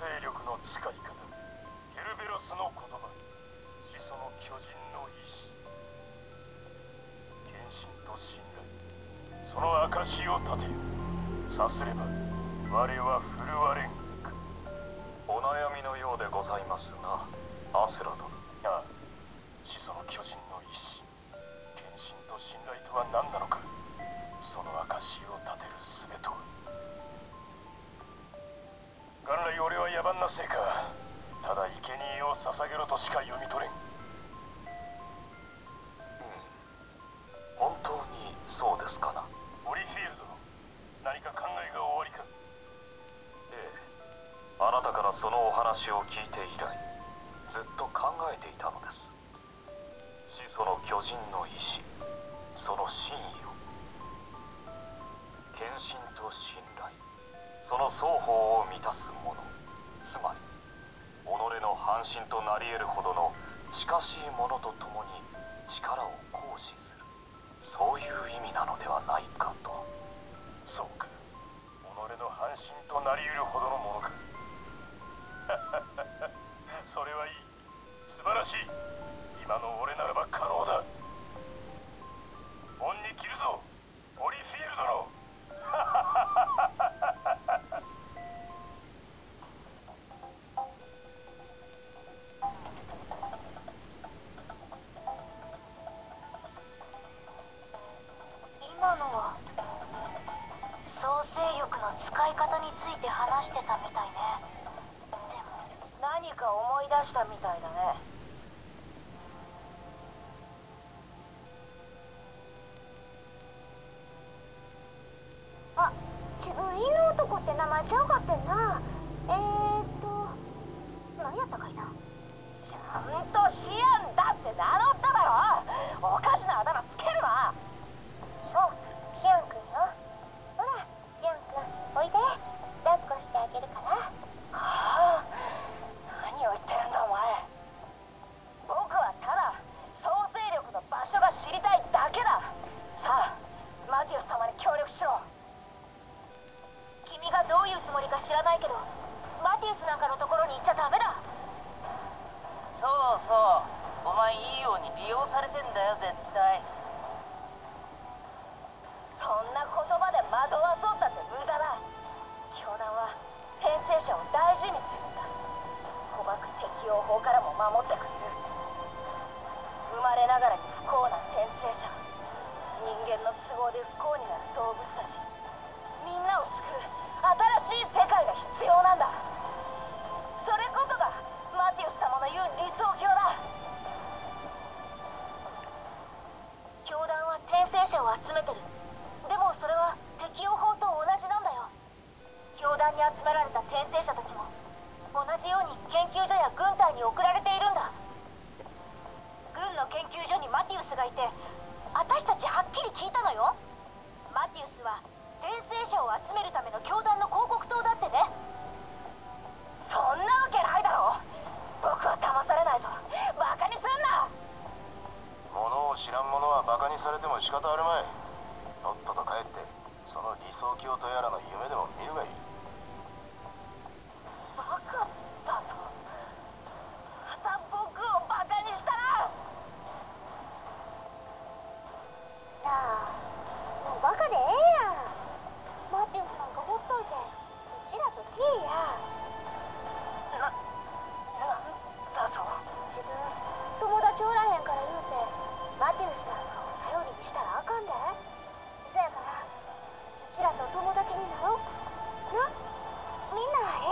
勢力の使い方、ケルベロスの言葉、始祖の巨人の意志、献身と信頼、その証を立てよ。さすれば我は振るわれんか。 お悩みのようでございますな、アスラ殿。 ああ、始祖の巨人の意志、献身と信頼とは何なのか。その証を立てる術とは。元来俺は野蛮なせいか、ただ生贄を捧げろとしか読み取れん。 本当にそうですかな。 オリフィールド、何か考えがおありか。 ええ、あなたからそのお話を聞いて以来、ずっと考えていたのです。始祖の巨人の意志、その真意を。献身と信頼、その双方を満たすもの、つまり己の半身となり得るほどの近しいものとともに力を行使する、そういう意味なのではないかと。 そうか、己の半身となり得るほどのものか。それはいい、素晴らしい。今の俺ならば可能だ。恩に着るぞ、オリフィール殿。 今のは創生力の使い方について話してたみたいね。でも何か思い出したみたいだね。あ、自分犬男って名前ちゃうかってんな。何やったかいな。ちゃんとシアンだって名乗っただろ。おかしなあだ名つけるな。そう、シアンくんよ。ほら、シアンくん、おいで。抱っこしてあげるから。はあ、何を言ってるんだお前。僕はただ創生力の場所が知りたいだけだ。さあ、マティウス様に協力しろ。君がどういうつもりか知らないけど、マティウスなんかのところに行っちゃダメだ。 そうそう、お前いいように利用されてんだよ、絶対。 そんな言葉で惑わそうったって無駄だ。教団は転生者を大事にするんだ。捕獲適用法からも守ってくれる。生まれながらに不幸な転生者、人間の都合で不幸になる動物たち、みんなを救う新しい世界が必要なんだ。それこそがマティウス様の言う理想郷だ。教団は転生者を集めてる。でもそれは適用法と同じなんだよ。教団に集められた転生者たちも同じように研究所や軍隊に送られているんだ。軍の研究所にマティウスがいて、私たちはっきり聞いたのよ。マティウスは転生者を集めるための教団の広告塔だってね。そんなわけないだろ。僕は騙されないぞ。バカにすんな。 物を知らん者はバカにされても仕方あるまい。とっとと帰ってその理想郷とやらの夢でも見るがいい。 バカだと。また僕をバカにしたな。なあ、もうバカでええやん。マティウスなんかほっといてうちらと来いや。なんだと。自分友達おらへんから言うてマティウスなんかを頼りにしたらあかんで。そやからうちらと友達になろうな。みんなえ